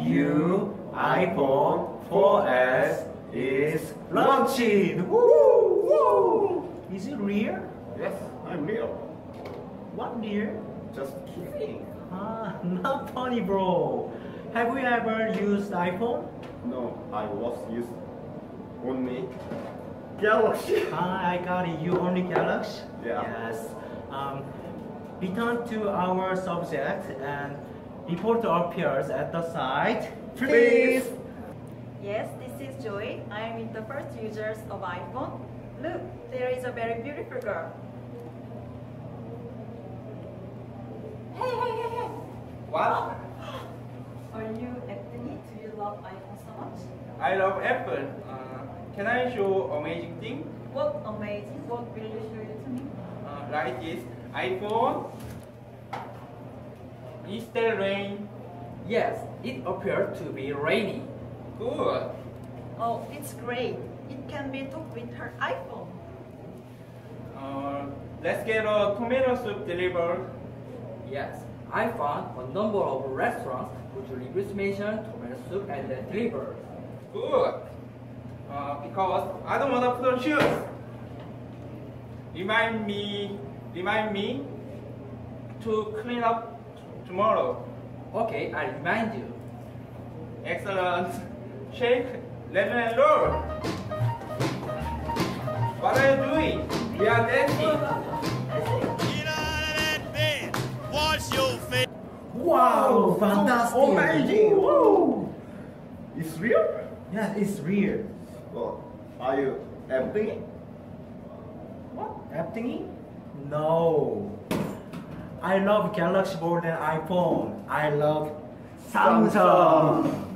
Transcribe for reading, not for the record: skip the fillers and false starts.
new iPhone 4S is launching. Woo! Woo! Is it real? Yes, I'm real. What real? Just kidding. Not funny, bro. Have you ever used iPhone? No, I was used only Galaxy. I got it. You only Galaxy? Yeah. Yes. Return to our subject and report appears at the site. Please. Yes, this is Joy. I am in the first users of iPhone. Look, there is a very beautiful girl. Hey, hey, hey, hey! What? Are you Anthony? Do you love iPhone so much? I love Apple. Can I show amazing thing? What amazing! What will you show it to me? Like this iPhone. Is there rain? Yes, it appeared to be rainy. Good. Oh, it's great. It can be took with her iPhone. Let's get a tomato soup delivered. Yes, I found a number of restaurants which request mention tomato soup and then delivered. Good. Because I don't want to put on shoes. Remind me to clean up tomorrow. Okay, I remind you. Excellent. Shake, lemon and roll. What are you doing? We are dancing. Get out of that bed. Wash your face. Wow, fantastic. Amazing! Woo! It's real? Yes, it's real. Well, are you empty? What? Acting? No. I love Galaxy more than iPhone. I love Samsung.